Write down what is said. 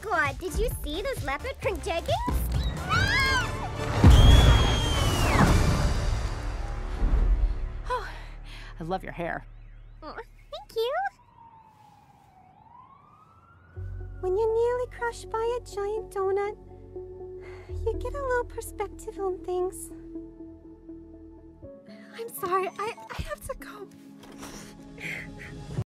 god, did you see those leopard print jeggings? Oh, I love your hair. Oh, thank you. When you're nearly crushed by a giant donut, you get a little perspective on things. I'm sorry, I have to go.